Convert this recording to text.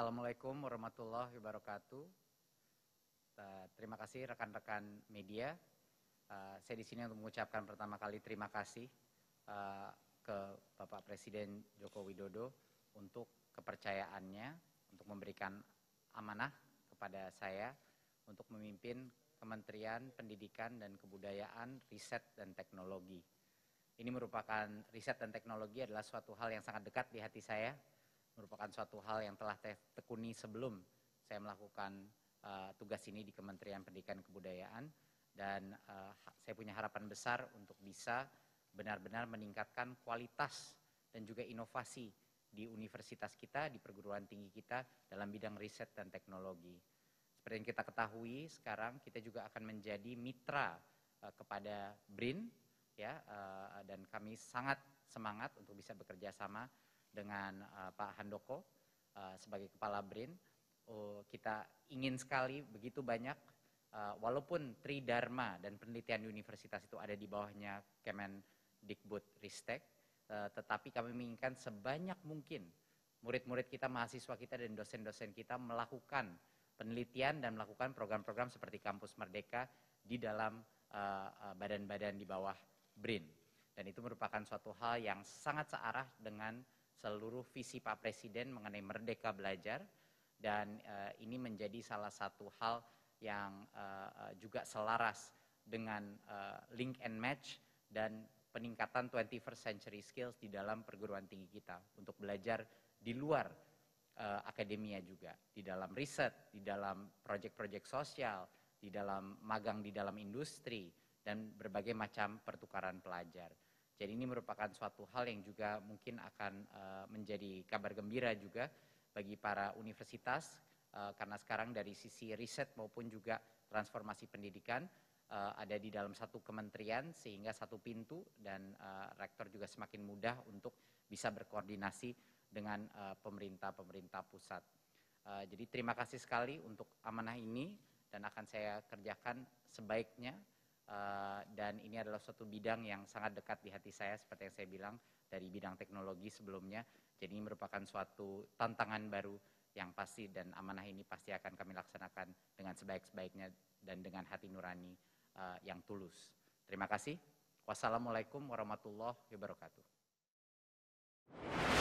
Assalamualaikum warahmatullahi wabarakatuh. Terima kasih rekan-rekan media. Saya di sini untuk mengucapkan pertama kali terima kasih ke Bapak Presiden Joko Widodo untuk kepercayaannya, untuk memberikan amanah kepada saya untuk memimpin Kementerian Pendidikan dan Kebudayaan, Riset dan Teknologi. Ini merupakan riset dan teknologi adalah suatu hal yang sangat dekat di hati saya, merupakan suatu hal yang telah tekuni sebelum saya melakukan tugas ini di Kementerian Pendidikan dan Kebudayaan, dan saya punya harapan besar untuk bisa benar-benar meningkatkan kualitas dan juga inovasi di universitas kita, di perguruan tinggi kita dalam bidang riset dan teknologi. Seperti yang kita ketahui, sekarang kita juga akan menjadi mitra kepada BRIN, ya, dan kami sangat semangat untuk bisa bekerja sama dengan Pak Handoko sebagai Kepala BRIN. Kita ingin sekali begitu banyak, walaupun Tridharma dan penelitian universitas itu ada di bawahnya Kemendikbud Ristek, tetapi kami menginginkan sebanyak mungkin murid-murid kita, mahasiswa kita, dan dosen-dosen kita melakukan penelitian dan melakukan program-program seperti Kampus Merdeka di dalam badan-badan di bawah BRIN. Dan itu merupakan suatu hal yang sangat searah dengan seluruh visi Pak Presiden mengenai Merdeka Belajar, dan ini menjadi salah satu hal yang juga selaras dengan link and match dan peningkatan 21st century skills di dalam perguruan tinggi kita untuk belajar di luar akademia juga, di dalam riset, di dalam proyek-proyek sosial, di dalam magang di dalam industri, dan berbagai macam pertukaran pelajar. Jadi ini merupakan suatu hal yang juga mungkin akan menjadi kabar gembira juga bagi para universitas, karena sekarang dari sisi riset maupun juga transformasi pendidikan ada di dalam satu kementerian, sehingga satu pintu, dan rektor juga semakin mudah untuk bisa berkoordinasi dengan pemerintah pusat. Jadi terima kasih sekali untuk amanah ini, dan akan saya kerjakan sebaiknya, dan ini adalah suatu bidang yang sangat dekat di hati saya seperti yang saya bilang dari bidang teknologi sebelumnya. Jadi ini merupakan suatu tantangan baru yang pasti, dan amanah ini pasti akan kami laksanakan dengan sebaik-baiknya dan dengan hati nurani yang tulus. Terima kasih. Wassalamualaikum warahmatullahi wabarakatuh.